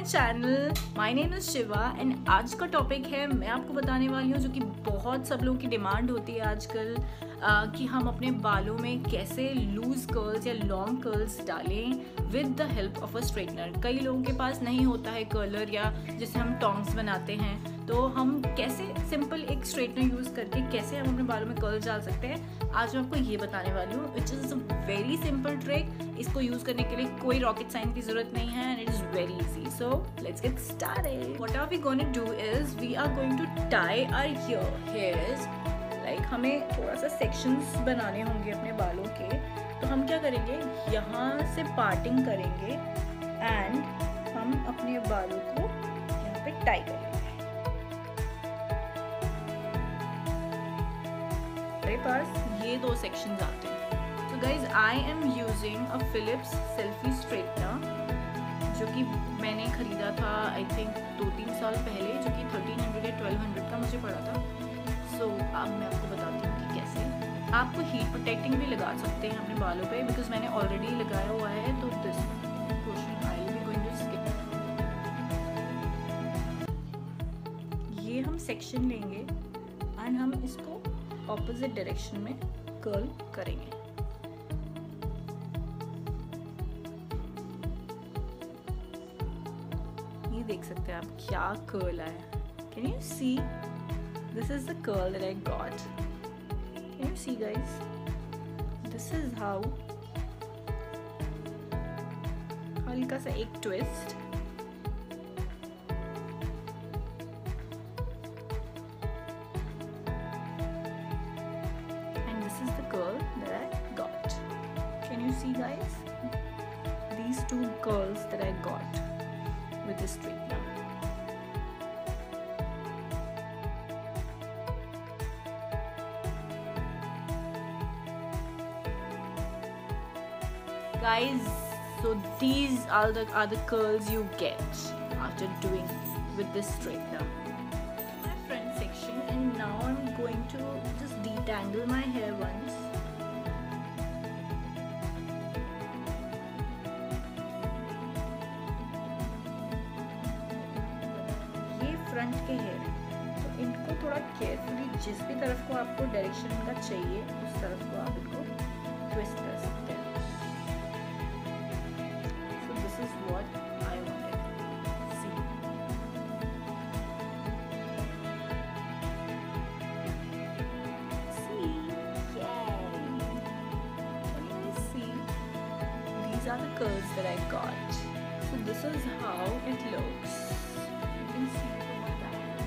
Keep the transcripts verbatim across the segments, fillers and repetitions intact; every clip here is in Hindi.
Channel. My name is Shiva and आज का टॉपिक है, मैं आपको बताने वाली हूँ जो कि बहुत सब लोगों की डिमांड होती है आजकल, आ, कि हम अपने बालों में कैसे लूज कर्ल्स या लॉन्ग कर्ल्स डालें with the help of a straightener. कई लोगों के पास नहीं होता है कर्लर या जिसे हम टॉन्ग्स बनाते हैं, तो हम कैसे सिंपल एक स्ट्रेटनर यूज़ करके कैसे हम अपने बालों में कर्ल्स डाल सकते हैं, आज मैं आपको ये बताने वाली हूँ। It is a very simple trick. इसको यूज़ करने के लिए कोई रॉकेट साइंस की ज़रूरत नहीं है and it is very easy. So let's get started. What are we going to do is we are going to tie our hairs. Like हमें थोड़ा सा सेक्शंस बनाने होंगे अपने बालों के, तो हम क्या करेंगे, यहाँ से पार्टिंग करेंगे एंड हम अपने बालों को यहाँ पे टाई करेंगे। मेरे पास ये दो सेक्शंस आते हैं। तो guys I am using a Philips selfie straightener जो कि मैंने ख़रीदा था आई थिंक दो तीन साल पहले, जो कि थर्टीन हंड्रेड या ट्वेल्व हंड्रेड का मुझे पड़ा था। सो so, अब मैं आपको बताती हूँ कि कैसे आपको हीट प्रोटेक्टिंग भी लगा सकते हैं अपने बालों पे, बिकॉज मैंने ऑलरेडी लगाया हुआ है। तो this portion I will be going to skip. ये हम सेक्शन लेंगे एंड हम इसको ऑपोजिट डायरेक्शन में कर्ल करेंगे। ये देख सकते हैं आप क्या कर्ल आया। Can you see? This is the curl that I got. Can you see guys? This is how. हल्का सा एक twist, is the curl that I got. Can you see guys? These two curls that I got with this straightener. Guys, so these are the are the curls you get after doing with this straightener. My front section, and now I'm going to just detangle my hair once. ये फ्रंट के हेयर हैं, तो इनको थोड़ा केयरफुली जिस भी तरफ को आपको डायरेक्शन का चाहिए उस तरफ को आप इनको ट्विस्ट कर सकते हैं। So this is what I wanted. See. See. Yay. Can you see? These are the curls that I got. So this is how it looks. You can see it from my back.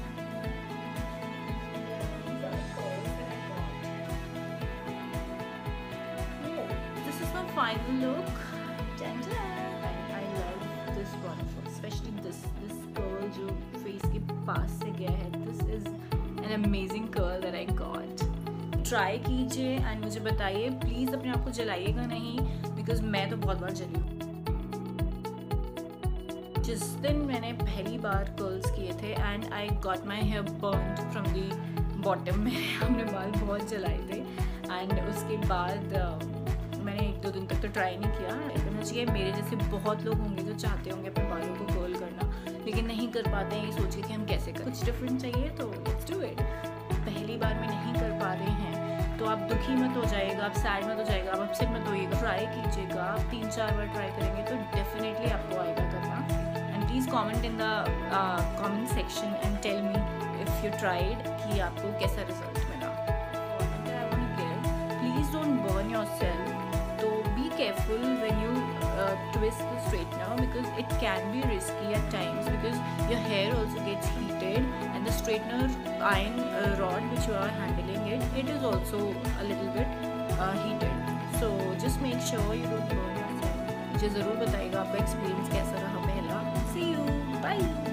These are the curls that I got. Oh, this is my final look. Dun-dun. I love this one, especially this this curl जो face के पास से गया है. This is an amazing curl that I got. Try कीजिए एंड मुझे बताइए प्लीज़। अपने आप को जलाइएगा नहीं, बिकॉज मैं तो बहुत बार जली हूँ। जिस दिन मैंने पहली बार कर्ल्स किए थे and I got my hair burned from the bottom में, हमने बाल बहुत जलाए थे एंड उसके बाद uh, मैंने एक दो दिन तक तो ट्राई नहीं किया। करना चाहिए। मेरे जैसे बहुत लोग होंगे जो चाहते होंगे अपने बालों को कर्ल करना, लेकिन नहीं कर पाते हैं। ये सोच के कि हम कैसे करें, कुछ डिफरेंट चाहिए तो लेट्स डू इट। पहली बार में नहीं कर पा रहे हैं तो आप दुखी मत हो जाइएगा, आप सैड मत हो जाएगा, आप अपसेट मत होइएगा। ट्राई कीजिएगा, आप तीन चार बार ट्राई करेंगे तो डेफिनेटली आपको आएगा करना। And please comment in the comment section and tell me if you tried कि आपको कैसा रिजल्ट मिला। Please don't burn yourself. तो be careful when you twist the straightener, because it can be risky at times, because your hair also gets heated and the straightener iron uh, rod which you are handling it, it is also a little bit uh, heated. So just make sure you don't burn yourself. मुझे ज़रूर बताइएगा आपका एक्सपीरियंस कैसा रहा पहला। See you, bye.